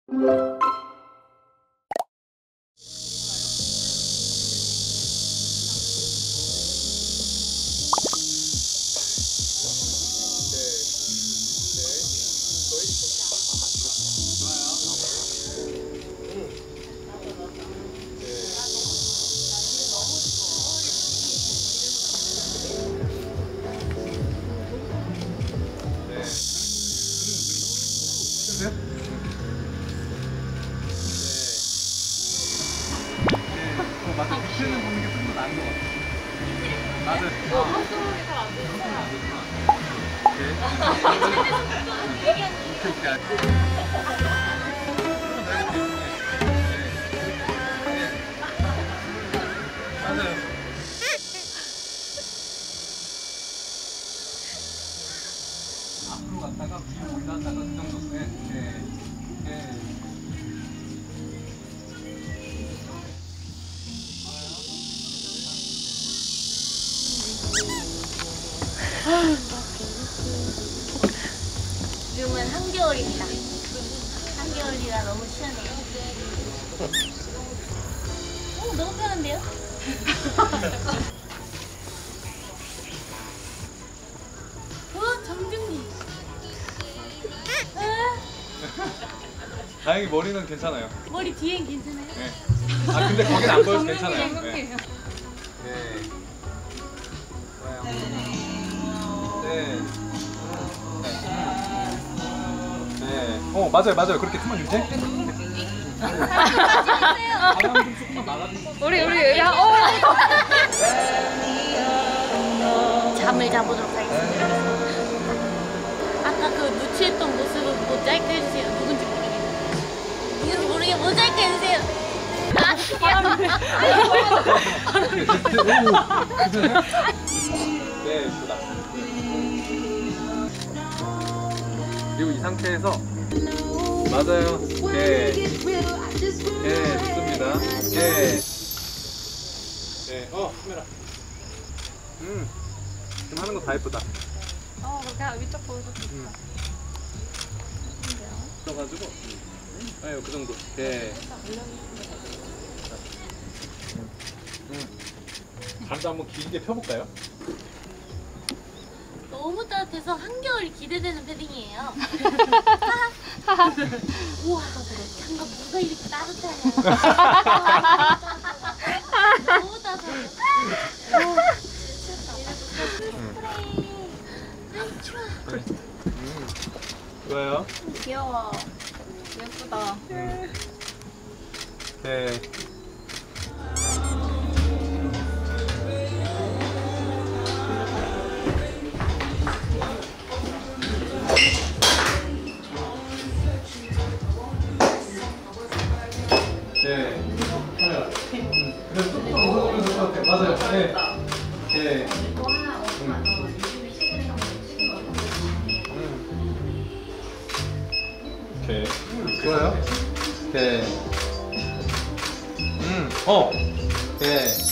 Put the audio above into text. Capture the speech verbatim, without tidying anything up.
맞아, 밑에는 보는 게 좀 더 나은 것 같아. 맞아. 어, 한쪽이 잘안 되구나. 맞아요. 앞으로 갔다가 위로 올라갔다가 그 정도. 네, 네, 네. 지금은 한겨울입니다. 한겨울이라 너무 시원해요. 오, 너무 편한데요? 어, 정준님. 다행히 머리는 괜찮아요. 머리 뒤엔 괜찮아요? 네. 아 근데 거긴 안 보여서 괜찮아요. 네. 네. 좋아요. 네. 네. 어 맞아요 맞아요 그렇게 틈만 유지. 우리 우리 야 어. 잠을 자보도록 하겠습니다. 아까 그 누추했던 모습을 보고 짧게 해주세요. 누군지 모르겠어요. 이건 모르게 모자이크 해주세요. 아, 네 예쁘다. 그리고 이 상태에서 맞아요. 네. 네 좋습니다. 네. 네. 어 카메라. 음. 지금 하는 거 다 예쁘다. 어 그렇게 위쪽 보여서 좋다. 음. 떠가지고. 아유 그 정도. 네. 음. 발도 한번 길게 펴볼까요? 너무 따뜻해서 한겨울이 기대되는 패딩이에요. 우와, 장갑 누가 이렇게 따뜻하냐. 너무 따뜻해요. 그래. 음. 좋아요. 귀여워. 예쁘다. 음. 네. 네. 카메라. 음. 그래서 조금 웃어보면 될 것 같아요. 맞아요. 네. 네. 음. 오케이. 음, 좋아요. 오케이. 음, 어. 오케이.